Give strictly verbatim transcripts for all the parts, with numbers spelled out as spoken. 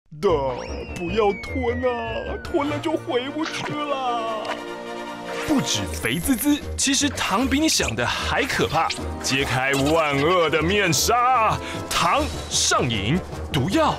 的，不要吞啊，吞了就回不去了。不止肥滋滋，其实糖比你想的还可怕。揭开万恶的面纱，糖上瘾毒药。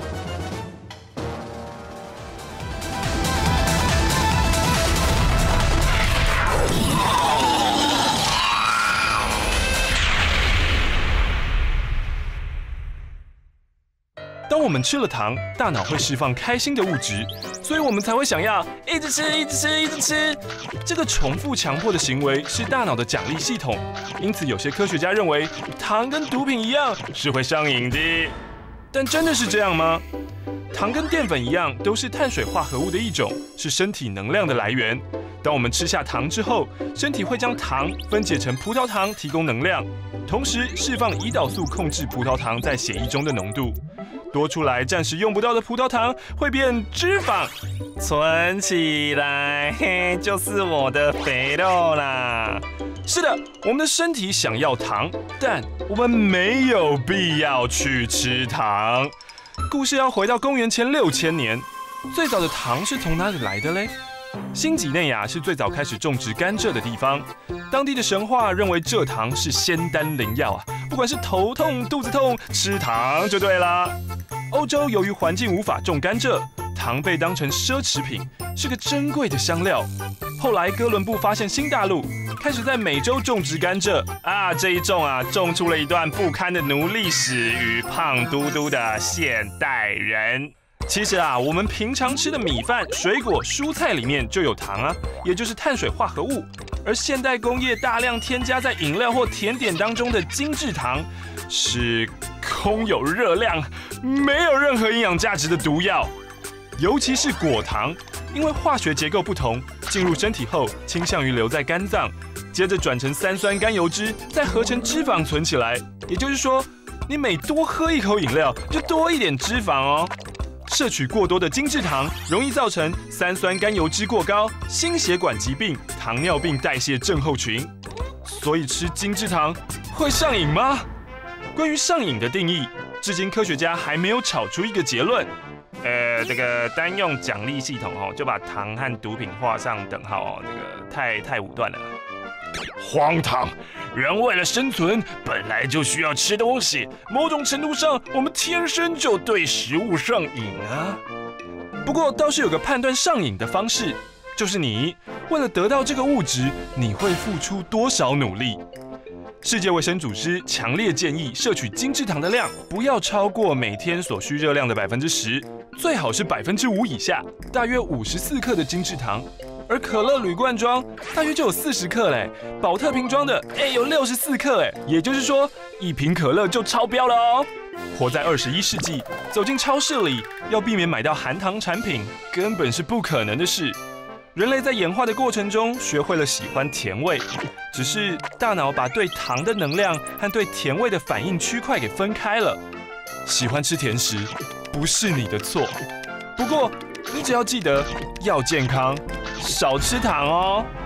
当我们吃了糖，大脑会释放开心的物质，所以我们才会想要一直吃、一直吃、一直吃。这个重复强迫的行为是大脑的奖励系统，因此有些科学家认为糖跟毒品一样是会上瘾的。但真的是这样吗？糖跟淀粉一样，都是碳水化合物的一种，是身体能量的来源。当我们吃下糖之后，身体会将糖分解成葡萄糖，提供能量，同时释放胰岛素，控制葡萄糖在血液中的浓度。多出来暂时用不到的葡萄糖会变脂肪，存起来，嘿，就是我的肥肉啦。是的，我们的身体想要糖，但我们没有必要去吃糖。故事要回到公元前六千年，最早的糖是从哪里来的嘞？新几内亚是最早开始种植甘蔗的地方，当地的神话认为蔗糖是仙丹灵药啊，不管是头痛、肚子痛，吃糖就对啦。欧洲由于环境无法种甘蔗，糖被当成奢侈品，是个珍贵的香料。后来哥伦布发现新大陆，开始在美洲种植甘蔗啊，这一种啊，种出了一段不堪的奴隶史与胖嘟嘟的现代人。其实啊，我们平常吃的米饭、水果、蔬菜里面就有糖啊，也就是碳水化合物。而现代工业大量添加在饮料或甜点当中的精制糖，是空有热量、没有任何营养价值的毒药。尤其是果糖，因为化学结构不同，进入身体后倾向于留在肝脏，接着转成三酸甘油脂，再合成脂肪存起来。也就是说，你每多喝一口饮料，就多一点脂肪哦。摄取过多的精制糖，容易造成三酸甘油脂过高、心血管疾病、糖尿病代谢症候群。所以吃精制糖会上瘾吗？关于上瘾的定义，至今科学家还没有吵出一个结论。呃，这个单用奖励系统哦，就把糖和毒品画上等号哦，这个太太武断了。荒唐！人为了生存，本来就需要吃东西。某种程度上，我们天生就对食物上瘾啊。不过倒是有个判断上瘾的方式，就是你为了得到这个物质，你会付出多少努力。世界卫生组织强烈建议摄取精制糖的量不要超过每天所需热量的百分之十，最好是百分之五以下，大约五十四克的精制糖。而可乐铝罐装大约就有四十克嘞，宝特瓶装的哎有六十四克哎，也就是说一瓶可乐就超标了哦。活在二十一世纪，走进超市里要避免买到含糖产品，根本是不可能的事。人类在演化的过程中学会了喜欢甜味，只是大脑把对糖的能量和对甜味的反应区块给分开了。喜欢吃甜食不是你的错，不过你只要记得要健康，少吃糖哦。